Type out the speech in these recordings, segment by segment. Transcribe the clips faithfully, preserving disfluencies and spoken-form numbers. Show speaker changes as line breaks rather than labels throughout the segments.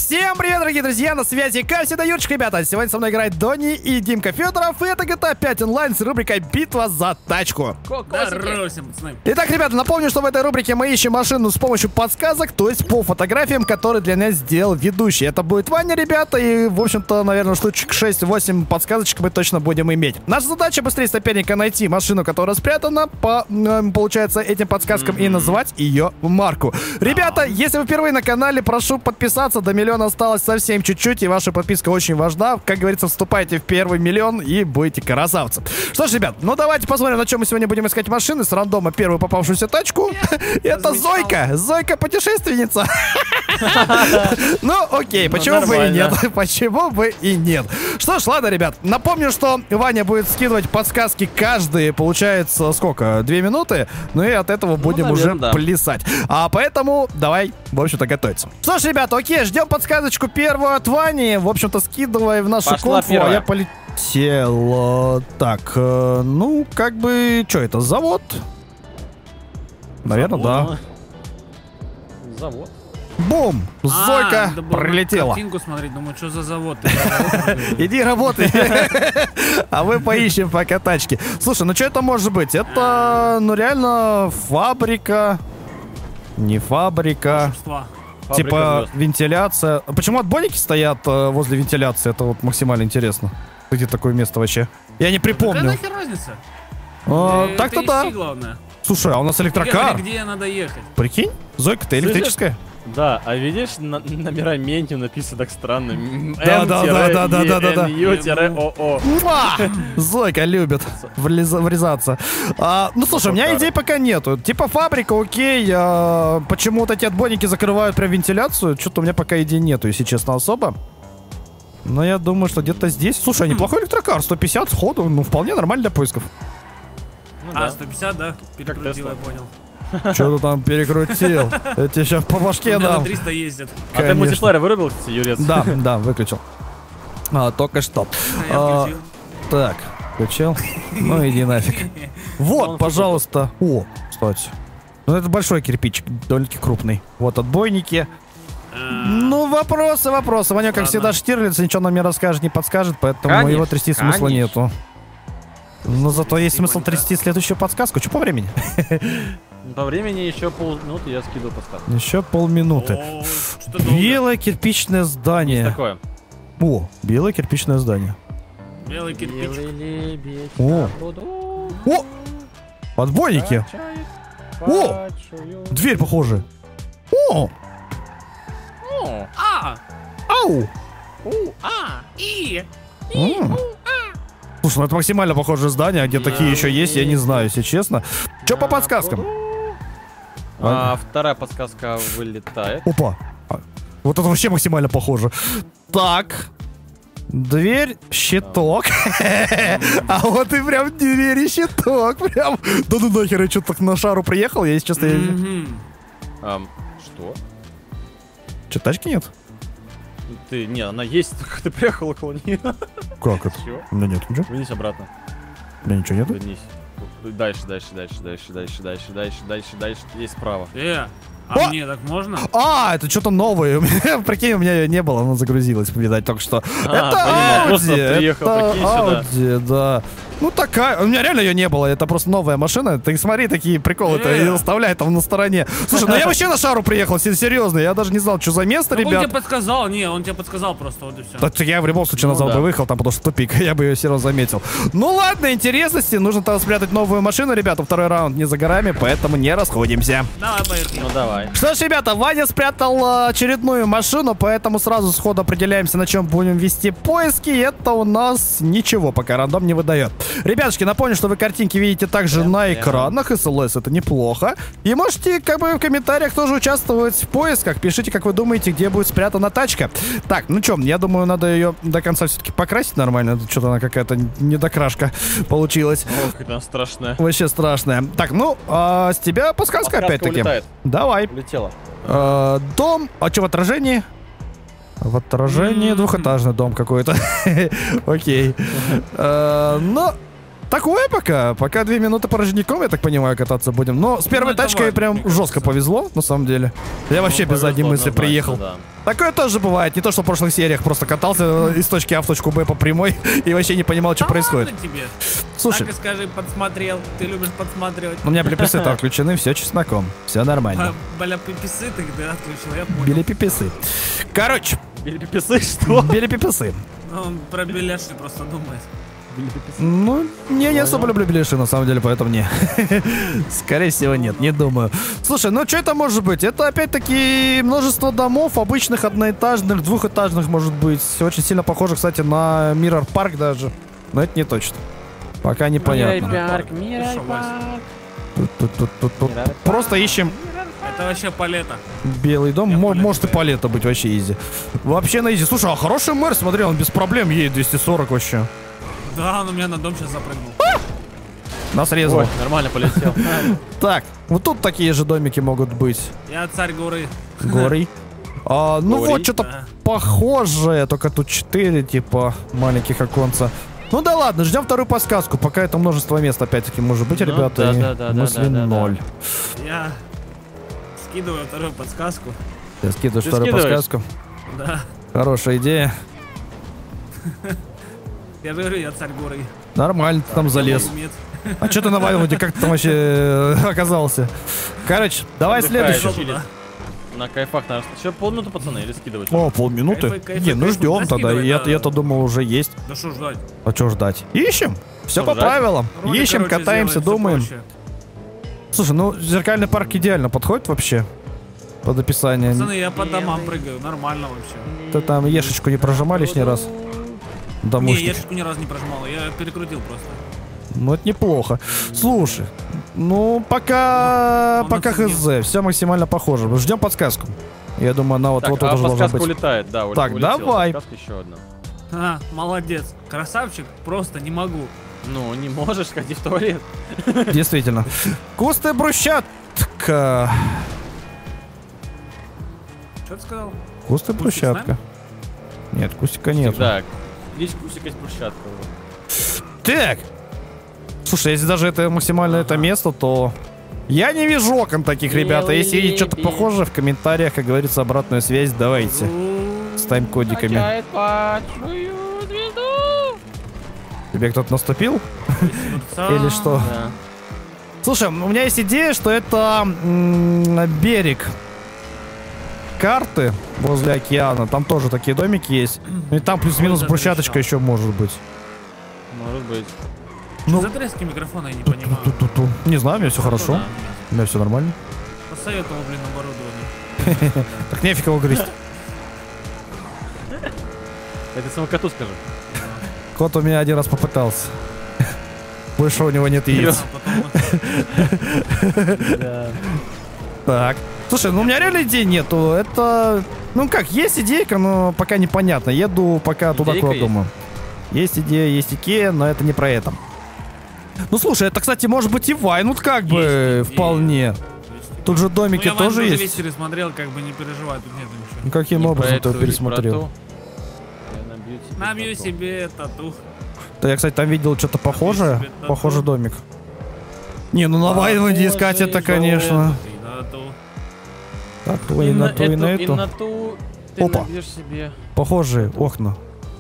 Всем привет, дорогие друзья, на связи, как всегда, Юрчик, ребята. Сегодня со мной играет Дони и Димка Федоров, и это джи ти эй пять онлайн с рубрикой «Битва за тачку».
Здорово всем, пацаны.
Итак, ребята, напомню, что в этой рубрике мы ищем машину с помощью подсказок, то есть по фотографиям, которые для нас сделал ведущий. Это будет Ваня, ребята, и, в общем-то, наверное, штучек шесть-восемь подсказочек мы точно будем иметь. Наша задача быстрее соперника найти машину, которая спрятана по, э, получается, этим подсказкам, mm-hmm. и назвать ее марку. Ребята, oh. если вы впервые на канале, прошу подписаться, до миллиона осталось совсем чуть-чуть, и ваша подписка очень важна. Как говорится, вступайте в первый миллион и будете красавцы. Что ж, ребят, ну давайте посмотрим, на чем мы сегодня будем искать машины. С рандома первую попавшуюся тачку. Это Зойка. Зойка-путешественница. Ну, окей, почему бы и нет? Почему бы и нет? Что ж, ладно, ребят. Напомню, что Ваня будет скидывать подсказки каждые, получается, сколько? Две минуты. Ну и от этого будем уже плясать. А поэтому давай, в общем-то, готовиться. Что ж, ребят, окей, ждем подсказочку первую от Вани. В общем-то, скидывай в нашу конфу, а я полетел. Так, э, ну, как бы, что это, завод? Наверное, завод, да.
Завод.
Бум! Зойка
а,
прилетела.
Картинку смотреть, думаю, что за завод?
Иди работай. А мы поищем пока тачки. Слушай, ну что это может быть? Это, ну реально, фабрика. Не фабрика. Типа вентиляция. Почему отбойники стоят возле вентиляции? Это вот максимально интересно. Где такое место вообще? Я не припомню.
Какая нахер разница?
Так-то да. Слушай, а у нас электрокар.
Где надо ехать?
Прикинь? Зойка, ты электрическая?
Да, а видишь, на номера меню написано так странно.
Да, да, да, да, да, да, да, да.
Ю-о-о.
Зойка любит врезаться. А, ну слушай, у меня идей пока нету. Типа фабрика, окей. А, почему вот эти отбойники закрывают прям вентиляцию? Что-то у меня пока идей нету, если честно, особо. Но я думаю, что где-то здесь. Слушай, неплохой электрокар, сто пятьдесят сходу, ну вполне нормально для поисков.
Ну, а, да. сто пятьдесят, да? Перекрутил, я понял.
Что ты там перекрутил? Я тебе сейчас по башке дам.
триста ездит.
А ты мультиплеер вырубил, Юрец?
Да, да, выключил. А, только что. А, так, включил. Ну иди нафиг. Вот, пожалуйста. О, кстати. Ну это большой кирпичик, довольно-таки крупный. Вот отбойники. Ну, вопросы, вопросы. Ваня, как всегда, Штирлиц, ничего нам не расскажет, не подскажет, поэтому конечно, его трясти смысла конечно. нету. Но зато есть смысл трясти следующую подсказку. Что по времени?
По времени еще полминуты, я скидываю подсказку.
Еще полминуты. О, белое кирпичное здание.
Есть такое.
О, белое кирпичное здание.
Белый кирпич.
О, о, отбойники. О, дверь похожа. О,
а,
ау,
а, и,
и, слушай, ну это максимально похожее здание, а где такие еще есть, я не знаю, если честно. Че по подсказкам?
А, вторая подсказка вылетает.
Опа. Вот это вообще максимально похоже. Так. Дверь, щиток. А вот и прям дверь и щиток. Прям. Да ну нахер, я что-то на шару приехал, я если честно...
Что?
Че, тачки нет?
Ты, не, она есть, только ты приехал около нее.
Как это? У меня нет ничего.
Вернись обратно.
У меня ничего нету?
Вернись. Дальше, дальше, дальше, дальше, дальше, дальше, дальше, дальше, дальше, есть справа.
Э, а мне так можно?
А, это что-то новое. Прикинь, у меня ее не было, она загрузилась, видать, только что.
Это Ауди,
это Ауди, да. Ну такая, у меня реально ее не было, это просто новая машина. Ты смотри, такие приколы-то и оставляй там на стороне. Слушай, ну я вообще на шару приехал, серьезно, я даже не знал, что за место, ребят.
Он тебе подсказал, не, он тебе подсказал просто, вот и все.
Так я в любом случае назад бы выехал, там потому что тупик, я бы ее все равно заметил. Ну ладно, интересности, нужно там спрятать новую машину, ребята, второй раунд не за горами, поэтому не расходимся.
Давай, поехали.
Ну давай.
Что ж, ребята, Ваня спрятал очередную машину, поэтому сразу сходу определяемся, на чем будем вести поиски. Это у нас ничего пока рандом не выдает. Ребятушки, напомню, что вы картинки видите также yeah, на экранах, yeah. эс эл эс это неплохо. И можете как бы в комментариях тоже участвовать в поисках. Пишите, как вы думаете, где будет спрятана тачка. Так, ну что, я думаю, надо ее до конца все-таки покрасить нормально. Что-то она какая-то недокрашка получилась.
Ох, это страшная.
Вообще страшная. Так, ну, а с тебя подсказка, подсказка опять-таки. Давай.
Улетела.
А, дом. А что в отражении? В отражении двухэтажный дом какой-то. Окей. Но такое пока. Пока две минуты порожняком, я так понимаю, кататься будем. Но с первой
Ну, это
тачкой
важно,
прям
мне кажется.
жестко повезло, на самом деле. Я вообще без задней
Повезло
мысли
однозначно,
приехал.
да.
Такое тоже бывает. Не то, что в прошлых сериях просто катался из точки А в точку Б по прямой и вообще не понимал, что
Да
происходит.
ладно тебе.
Слушай,
Так и скажи, подсмотрел. Ты любишь подсматривать.
у меня блиписы-то отключены, все чесноком. Все нормально.
А, Бля, пиписы ты да, отключил, я понял.
Били-пиписы. Короче,
Били-пиписы, что?
били-пиписы.
Ну, он про беляши просто думает.
Били-пиписы.
Ну, я не особо люблю беляши, на самом деле, поэтому не. Скорее всего, нет, не думаю. Слушай, ну что это может быть? Это опять-таки множество домов, обычных одноэтажных, двухэтажных, может быть. Очень сильно похоже, кстати, на Mirror Park даже. Но это не точно. Пока непонятно.
Парк, Мирай
Хорошо,
парк.
Тут, тут, тут, тут, тут. Просто ищем
Это вообще палета.
белый дом.
Я
Мо-
понял
может и
тебя.
палета быть вообще изи. Вообще на изи. Слушай, а хороший мэр, смотри, он без проблем едет двести сорок вообще.
Да, он у меня на дом сейчас запрыгнул.
Нас резал.
Ой, нормально полетел.
Так, вот тут такие же домики могут быть.
Я царь горы.
Горы. А, ну
Горы,
вот, что-то
да.
похожее, только тут четыре, типа, маленьких оконца. Ну да ладно, ждем вторую подсказку, пока это множество мест, опять-таки, может быть,
Ну
ребята,
да,
и
да, да,
мысли
да, да, да.
ноль.
Я скидываю вторую подсказку.
Я скидываю
Ты
вторую
скидываешь?
подсказку.
Да.
Хорошая идея.
Я же говорю, я царь горы.
Нормально, ты там залез.
Я умеет.
А что ты на Вайлде, как ты там вообще э, оказался? Короче, давай
Отдыхаешь,
следующий.
чилит. На кайфах, наверное. Еще полминуты, пацаны, или скидывать?
О, полминуты?
Кайфы, кайфы,
Не, ну
кайфы.
ждем
Да,
тогда.
скидывай,
Я-
да.
Я-то думал, уже есть.
Да что ждать?
А что ждать? Ищем. Все
Что
по
ждать?
правилам.
Ролик,
Ищем,
короче,
катаемся,
сделаем, всё
думаем.
проще.
Слушай, ну зеркальный парк идеально подходит вообще под описание.
Пацаны, я по домам прыгаю, нормально вообще.
Ты там ешечку не прожимай лишний раз?
Не,
Домушник.
я шишку ни разу не прожимал, я перекрутил просто.
Ну это неплохо. Слушай, ну пока,
Он
пока
оценил.
хз, все максимально похоже. Ждем подсказку. Я думаю, она вот
Так,
вот
а
тоже должна
подсказка
быть.
улетает, да,
Так,
улетела
давай.
подсказка еще одна.
А, молодец. Красавчик, просто не могу.
Ну, не можешь, ходи в туалет.
Действительно. Кусты брусчатка.
Что ты сказал?
Кусты
Кустик
брусчатка. Нет, кустика нет.
Да, здесь кусик есть брусчатка.
Так. Слушай, если даже это максимально это место, то я не вижу окон таких, ребята. Если есть что-то похожее, в комментариях, как говорится, обратную связь давайте. С тайм-кодиками. Тебе кто-то наступил? Или что?
Да.
Слушай, у меня есть идея, что это м, берег карты возле океана. Там тоже такие домики есть. И там плюс-минус
Ой,
брусчаточка
разрешал.
еще может быть.
Может быть.
Ну,
За трески микрофона я не понимаю.
ту-ту-ту-ту. Не знаю, у меня все хорошо.
Да.
У меня все нормально.
Посоветовал, блин, оборудование.
Так нефиг его грызть.
Это самому коту скажи.
Кот у меня один раз попытался. Больше у него нет яиц.
А потом
Да.
Так. Слушай, ну у меня реально идей нету. Это... Ну как, есть идейка, но пока непонятно. Еду пока туда,
Идейка
куда
есть?
думаю. Есть идея, есть Икея, но это не про это. Ну слушай, это, кстати, может быть и Вайнут как бы
Есть идея.
вполне. Тут же
Ну,
домики
я
тоже
Вайнут
есть.
весь пересмотрел, как бы не переживай, тут нет ничего.
Ну каким
Не
образом
про
ты его
эту, не про
пересмотрел?
ту. Я набью тебе
Набью
тату.
себе тату.
Да я, кстати, там видел что-то похожее.
себе тату.
Похожий домик. Не, ну на Вайнуде искать это, конечно.
И тату.
Так, и на ту, и на
И
эту.
на ту ты
Опа.
набьешь себе.
Похожие окна.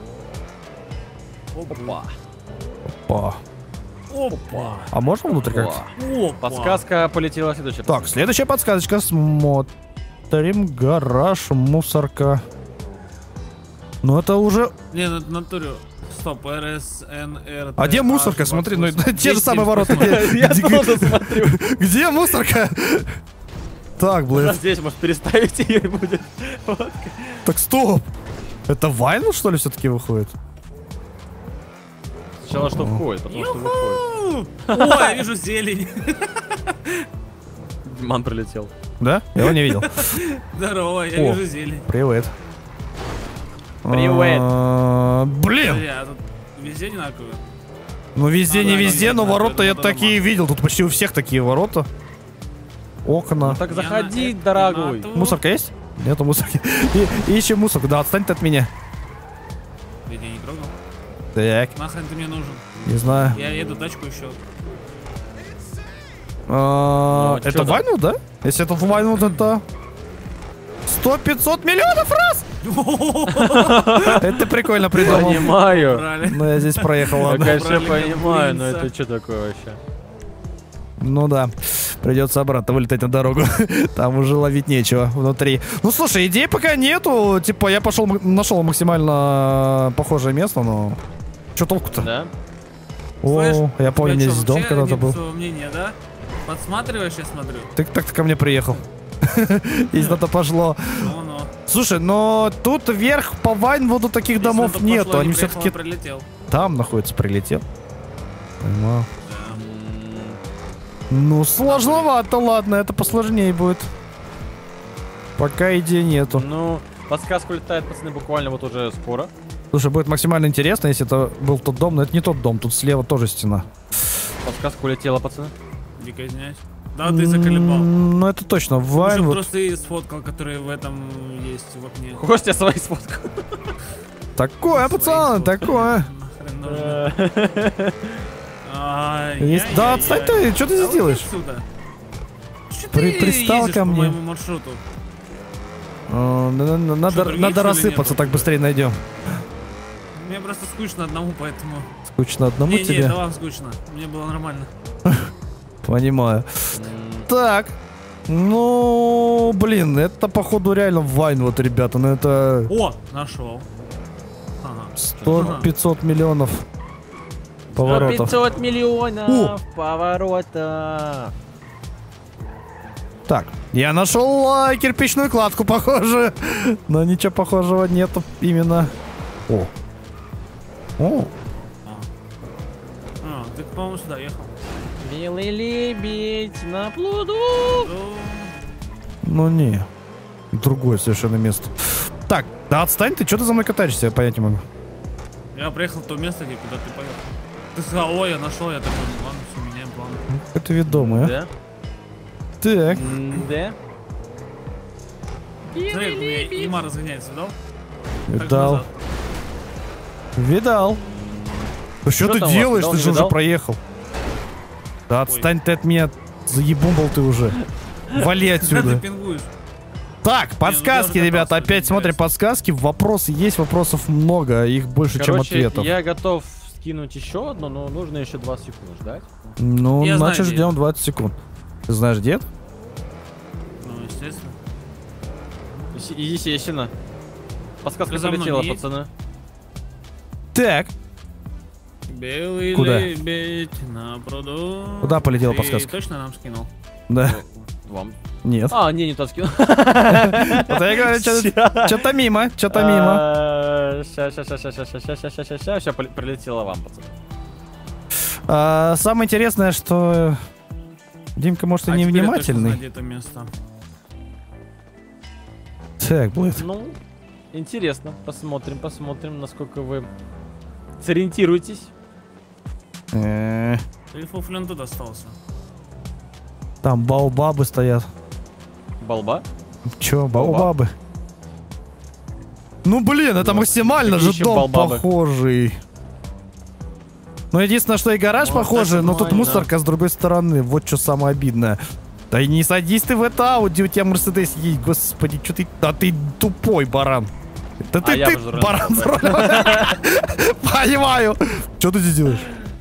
Опа.
Опа.
Опа.
А можно внутрь как-то?
Опа.
Подсказка полетела следующая.
Так, следующая подсказочка. Смотрим. Гараж, мусорка. Ну это уже...
Не, на на натуре. Стоп, РСНР.
А где мусорка? Смотри, ну это те же самые ворота.
Я
Где-
тоже смотрю.
Где мусорка? Так, блин.
Здесь, может, переставить ее и будет. Вот.
Так, стоп. Это Вайнл, что ли, все-таки выходит?
Сначала что входит, потом что выходит.
О, я вижу зелень.
Диман прилетел.
Да? Я его не видел.
Здорово, я
О.
вижу зелень.
Привет.
Привет.
А, Блин.
Бля, тут везде одинаково.
Ну везде
А,
не
да,
везде,
да,
но
да,
ворота
да,
я
да,
такие
дома.
видел. Тут почти у всех такие ворота. Окна.
Так
Я
заходи,
на-
дорогой.
на ту-
Мусорка есть? Нету мусорки. И- Ищем мусорку. Да, отстань ты от меня.
Я тебя не трогал.
Так,
Нахрен ты мне нужен?
не знаю.
Я еду тачку еще.
А,
Ну,
это
чё там?
Вайнвуд, да? Если это Вайнвуд, это... сто-пятьсот миллионов раз! Это прикольно придумал.
Понимаю.
Брали.
Ну, я здесь проехал,
Я,
ладно.
конечно,
Брали
понимаю, но
принца.
это что такое вообще?
Ну да, придется обратно вылетать на дорогу. Там уже ловить нечего внутри. Ну слушай, идей пока нету. Типа я пошел, нашел максимально похожее место, но... Че толку-то?
Да?
Слышь,
О, я помню,
у
мне
тебя
здесь
чё,
дом
вообще
когда-то
нет
был.
своего мнения, да? Подсматриваешь, я смотрю.
Ты так-то ко мне приехал. Если на то пошло.
Ну-ну.
Слушай, но тут вверх по Вайнвуду таких
Если
домов
на то
нету.
пошло,
Они
не приехал,
все-таки
а прилетел.
там находятся, прилетел. Понимаю.
М,
Ну, сложновато, ладно, это посложнее будет. Пока идей нету.
Ну, подсказка улетает, пацаны, буквально вот уже скоро.
Слушай, будет максимально интересно, если это был тот дом, но это не тот дом, тут слева тоже стена.
Подсказка улетела, пацаны.
Дико извиняюсь. Да, ты заколебал.
М, Ну, это точно,
Уже
Вайнвуд.
просто и сфоткал, которые в этом есть в окне.
Костя свои сфоткал.
Такое,
Свои
пацаны,
фотки.
такое.
Нахрен нужно. Ай,
Есть-
яй,
Да
яй,
отстань
яй.
ты, что ты
Да
здесь
уйди
делаешь?
отсюда. Чё
При-
ты
пристал
ездишь
ко
по
мне.
моему маршруту?
Э, на- на- Надо,
других
надо
целей
рассыпаться,
нету?
так быстрее найдем.
Мне просто скучно одному, поэтому...
Скучно одному
Не, не,
тебе?
это вам скучно. Мне было нормально.
Понимаю.
М,
Так. Ну, блин, это походу реально Вайн, вот, ребята. Ну, это
О, нашел. Ага.
сто-пятьсот миллионов поворотов.
пятьсот миллионов поворота.
Так, я нашел а, кирпичную кладку, похоже. Но ничего похожего нету именно. О. О.
А, ты, по-моему, сюда ехал.
Белый лебедь на плуду.
Ну,
Ну не. Другое совершенно место. Так, да отстань ты, что ты за мной катаешься, я понять не могу.
Я приехал в то место, где куда ты поехал. Ты сказал, ой, я нашел, я такой, ну ладно, все, меняем план.
Это ведомое.
Да?
Так,
М, Да?
Смотри, у меня Има разгоняется, видал? Так же
видал.
назад.
Видал. Ну что
Чё
ты
там у вас,
делаешь?
видал,
Ты
не
же уже
видал?
проехал. Да отстань ты от меня. Заебумбал ты уже. Вали
Когда ты
отсюда.
пингуешь?
Так, подсказки,
уже
ребята.
добрался,
Опять смотрим
интересно.
подсказки. Вопросы есть, вопросов много. Их больше, чем
Короче,
ответов.
я готов скинуть еще одну, но нужно еще двадцать секунд ждать.
Ну,
Я знаю,
значит,
где
ждем двадцать секунд. Ты знаешь, где?
Ну, естественно.
Еси- Естественно. Подсказка
Ты за мной
полетела,
не едь.
пацаны.
Так.
Белый
Куда?
лебедь на пруду.
Куда полетела
Ты
подсказка?
точно нам скинул?
Да.
Вам.
Нет.
А, не, не тот скинул.
Вот я говорю, что-то мимо, что-то мимо.
Сейчас, сейчас, сейчас, сейчас, сейчас, сейчас, сейчас, сейчас, все прилетело вам, пацаны.
А, Самое интересное, что Димка, может, и
А теперь я точно
невнимательный.
знаю, где это место.
Так, будет.
Ну, интересно. Посмотрим, посмотрим, насколько вы сориентируетесь.
Э,
Или фуфлен тут остался.
Там баобабы стоят.
Балба.
Чё, баобабы? Ну блин, это
Ну,
максимально
какие
же
еще
дом
баобабы?
похожий. Ну единственное, что и гараж
Ну,
похожий,
так
но тут
нормально.
мусорка с другой стороны. Вот что самое обидное. Да и не садись ты в это Ауди, у тебя Мерседес есть, господи, что ты... Да ты тупой баран. Да
А
ты,
я
ты
за рулем.
баран за рулем. Понимаю. Что ты здесь делаешь?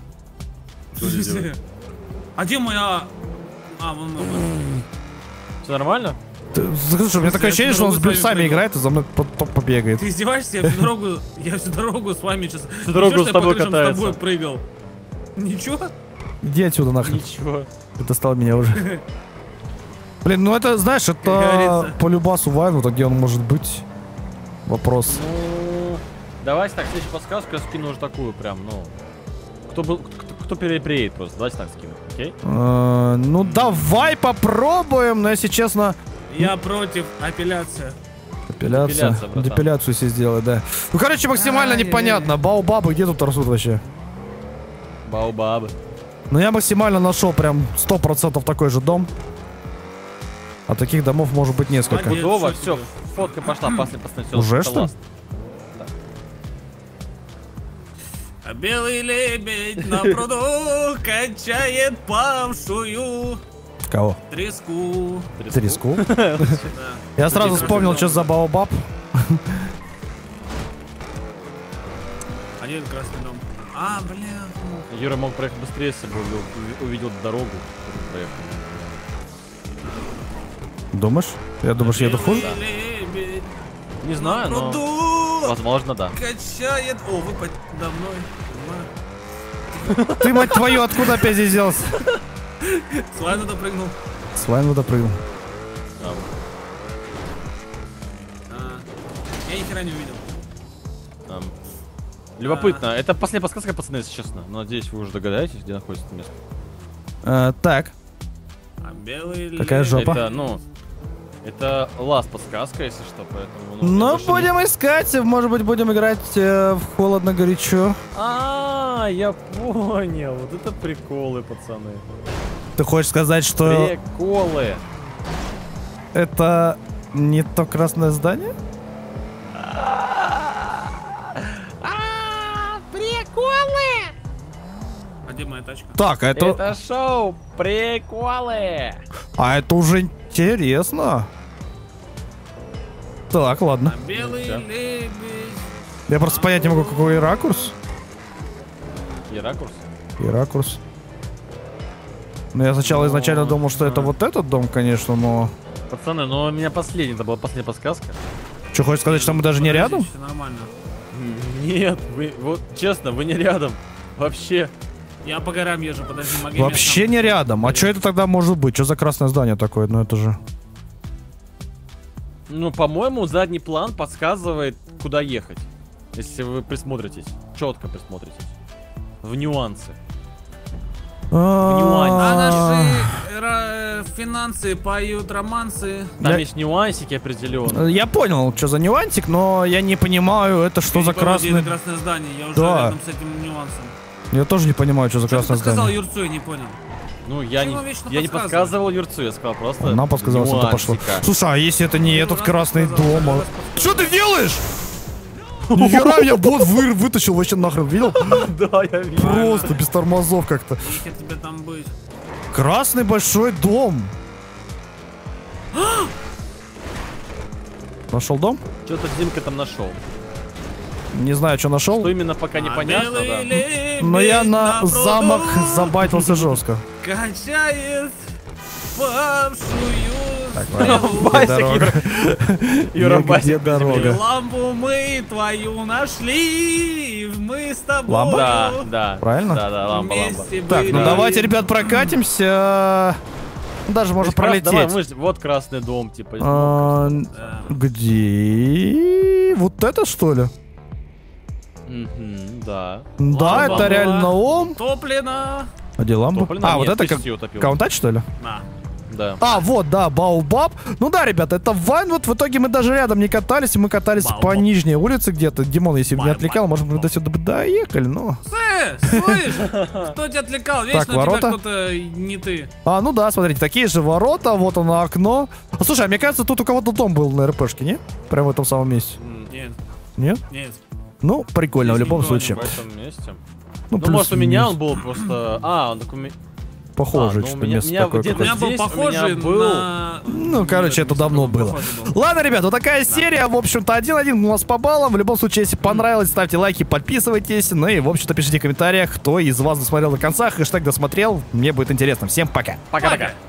А где моя... А, вон мой.
Все нормально?
Ты- Слушай, у меня такое
Я
ощущение, что он с
дорогу
блюдцами
свою
играет и за мной по- по- побегает.
Ты издеваешься? Я всю дорогу... Я всю дорогу с вами сейчас...
Всю дорогу
Ничего,
с
что я
тобой
по крышам
катается.
с тобой прыгал. Ничего?
Иди отсюда нахрен.
Ничего.
Ты достал меня уже. Блин, ну это, знаешь, это
говорится.
по любасу Вайну, где он может быть. Вопрос.
Ну, давайте так, следующую подсказку я скину уже такую прям, ну... Кто, был, кто, кто перепреет просто, давайте так скину, окей?
Э, Ну давай попробуем, но если честно...
Я против. Апелляция.
Депиляция.
Депиляция, братан.
Депиляцию себе сделать, да. Ну, короче, максимально
Ай-яй-яй.
непонятно. Баобабы где тут растут вообще?
Баобабы.
Но я максимально нашел прям сто процентов такой же дом. А таких домов может быть несколько.
Молодец.
Будова,
что
все,
тебе?
фотка пошла, пошли, пацаны, всё,
Уже,
это
что ли?
last.
А белый лебедь на пруду качает павшую
Кого?
треску.
Треску?
Да.
Я сразу вспомнил, что за Баобаб.
А где этот красный дом? А, бля.
Юра мог проехать быстрее, если бы увидел, увидел дорогу, которую проехал.
Думаешь? Я думаешь, еду хуже?
Белый лебедь
Не знаю,
на
но
пруду
возможно, да.
качает. О, вы подо мной.
Ты, мать твою, откуда опять здесь взялся?
Слайд допрыгнул.
Слайм допрыгнул.
А,
А, я ни хера не увидел.
ам. Любопытно. Это последняя подсказка, пацаны, если честно. Но надеюсь, вы уже догадаетесь, где находится это место.
Э, Так,
А белый
Какая
лебедь-
жопа?
Это, ну, это ласт подсказка, если что, поэтому... Ну, я
ну
больше не-
будем искать, может быть, будем играть э, в холодно-горячо.
А, я понял. Вот это приколы, пацаны.
Ты хочешь сказать, что
Приколы.
это не то красное здание?
А где моя тачка?
Так, а это...
Это шоу приколы.
А это уже интересно. Так, ладно.
А белый
Всё.
лебедь.
Я просто понять не могу, какой ракурс.
И ракурс.
И ракурс. Ну, я сначала изначально
Ну,
думал, что это
да.
вот этот дом, конечно, но...
Пацаны, ну у меня последний, это была последняя подсказка.
Что, хочешь сказать, что мы даже не рядом?
Всё нормально.
Нет, вы, вот честно, вы не рядом. Вообще.
Я по горам езжу, подожди, могу
Вообще не рядом. А что это тогда может быть? Что за красное здание такое? Ну, это же...
Ну, по-моему, задний план подсказывает, куда ехать. Если вы присмотритесь. Четко присмотритесь. В нюансы.
А
А,
наши ра- финансы поют романсы.
Там
Я-
есть нюансики определенные.
Я понял, что за нюансик, но я не понимаю, это что
Я
за
не помню, где
красное...
это красное здание, я уже
Да.
рядом с этим нюансом.
Я тоже не понимаю, что за
Что ты
красное
сказал
здание.
Юрцу, я не понял.
Ну, я не,
Чего вечно
я не
подсказываешь?
подсказывал Юрцу, я сказал просто
Нам подсказалось, это пошло.
нюансика.
Слушай, а если это не этот
раз
красный
подсказал,
дом?
второй
а-
раз подсказал.
Что ты делаешь? Нихера меня бот вы- вытащил вообще нахрен, видел?
Да, я вижу.
Просто без тормозов как-то.
Нихер тебе там быть.
Красный большой дом. Нашел дом?
Что-то Димка там нашел.
Не знаю, что нашел.
Что именно пока
А
непонятно,
белый
да.
лебедь
Но я на
пруду
замок забайтился жестко.
качает павшую
ладно.
стрелу.
Дорога.
Юра,
Где
Басик
дорога?
Лампу мы твою нашли, мы с тобой
Лампа?
Да, да.
Правильно?
Да, да, ламба, ламба.
вместе
Так, ну
были.
давайте, ребят, прокатимся. Даже можно
Давай,
пролететь.
мы ж- вот красный дом, типа.
А,
Да.
Где? Вот это что ли?
Мгм, да.
Да,
Ламба
это
была
реально ом.
Топлено.
А где ламба?
Топлено?
А, вот
Нет,
это как
кистью утопил.
каунтач, что ли?
На.
Да.
А, вот, да, Баобаб. Ну да, ребята, это Вайн. Вот в итоге мы даже рядом не катались, мы катались
Баобаб.
по нижней улице где-то. Димон, если бы не
Баобаб.
отвлекал, может, мы до сюда бы доехали, но...
Э, слышь, кто тебя отвлекал? Вечно
Так,
у тебя
ворота.
кто-то не ты.
А, ну да, смотрите, такие же ворота, вот оно окно. А, слушай, а мне кажется, тут у кого-то дом был на РПшке, не? Прямо в этом самом месте.
М,
Нет,
Нет?
нет.
Ну, прикольно, в
Здесь
любом
никого не
случае.
В этом месте.
Ну,
Ну, может, у меня
плюс-минус.
он был просто... А, он такой...
Похоже,
А, ну,
что
у меня-
место
меня
такое
где-то
У меня
какое-то.
был
здесь у
похожий
меня был-
на...
Ну, короче, это
Нет,
давно
похожий
было.
был.
Ладно, ребят, вот такая серия, в общем-то, один-один у нас по баллам. В любом случае, если понравилось, ставьте лайки, подписывайтесь. Ну и, в общем-то, пишите в комментариях, кто из вас досмотрел до конца. Хэштег досмотрел. Мне будет интересно. Всем пока.
Пока-пока.